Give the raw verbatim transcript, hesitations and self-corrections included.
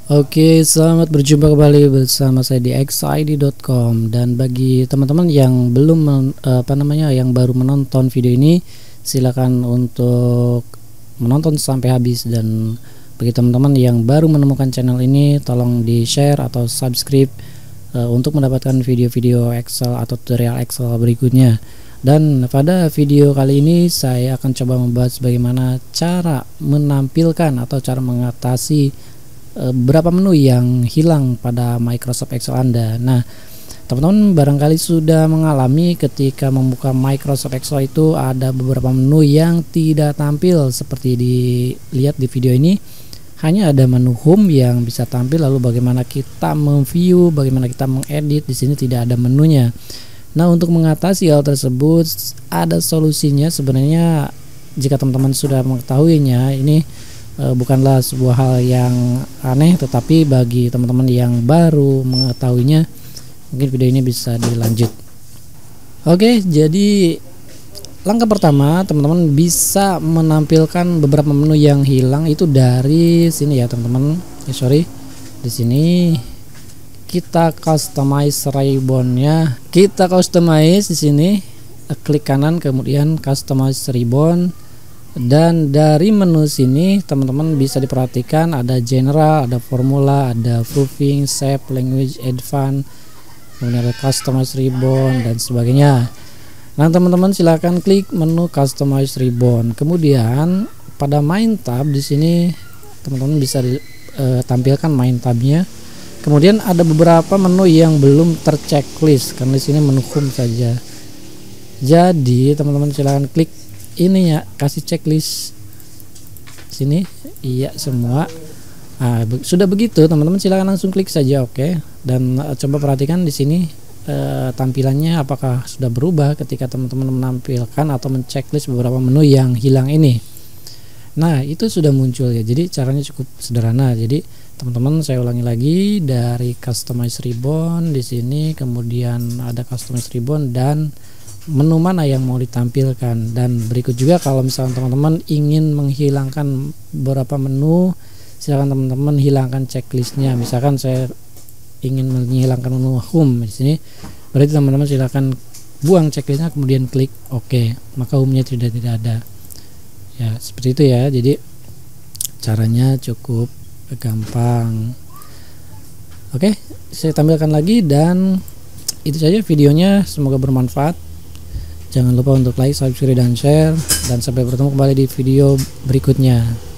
Oke, selamat berjumpa kembali bersama saya di x i d dot com. Dan bagi teman-teman yang belum men- apa namanya yang baru menonton video ini, silakan untuk menonton sampai habis. Dan bagi teman-teman yang baru menemukan channel ini, tolong di share atau subscribe uh, untuk mendapatkan video-video Excel atau tutorial Excel berikutnya. Dan pada video kali ini saya akan coba membahas bagaimana cara menampilkan atau cara mengatasi beberapa menu yang hilang pada Microsoft Excel Anda. Nah, teman-teman barangkali sudah mengalami ketika membuka Microsoft Excel itu ada beberapa menu yang tidak tampil seperti dilihat di video ini. Hanya ada menu home yang bisa tampil, lalu bagaimana kita memview, bagaimana kita mengedit, di sini tidak ada menunya. Nah, untuk mengatasi hal tersebut ada solusinya. Sebenarnya jika teman-teman sudah mengetahuinya, ini E, bukanlah sebuah hal yang aneh, tetapi bagi teman-teman yang baru mengetahuinya, mungkin video ini bisa dilanjut. Oke, jadi langkah pertama teman-teman bisa menampilkan beberapa menu yang hilang itu dari sini ya teman-teman. Ya, sorry, di sini kita customize ribbonnya, kita customize di sini, klik kanan kemudian customize ribbon. Dan dari menu sini teman-teman bisa diperhatikan ada general, ada formula, ada proofing, shape, language, advanced, kemudian ada customize ribbon dan sebagainya. Nah, teman-teman silahkan klik menu customize ribbon. Kemudian pada main tab di sini teman-teman bisa ditampilkan uh, main tabnya. Kemudian ada beberapa menu yang belum terchecklist karena di sini menu home saja. Jadi teman-teman silahkan klik ini ya, kasih checklist sini, iya semua. Nah, be sudah begitu teman-teman silahkan langsung klik saja, oke. Okay. Dan uh, coba perhatikan di sini uh, tampilannya apakah sudah berubah ketika teman-teman menampilkan atau menchecklist beberapa menu yang hilang ini. Nah, itu sudah muncul ya. Jadi caranya cukup sederhana. Jadi teman-teman saya ulangi lagi, dari customize ribbon di sini, kemudian ada customize ribbon dan menu mana yang mau ditampilkan. Dan berikut juga kalau misalnya teman-teman ingin menghilangkan beberapa menu, silakan teman-teman hilangkan checklistnya. Misalkan saya ingin menghilangkan menu home di sini, berarti teman-teman silakan buang checklistnya kemudian klik OK, maka home-nya tidak tidak ada. Ya seperti itu ya. Jadi caranya cukup gampang. Oke, saya tampilkan lagi dan itu saja videonya. Semoga bermanfaat. Jangan lupa untuk like, subscribe, dan share. Dan sampai bertemu kembali di video berikutnya.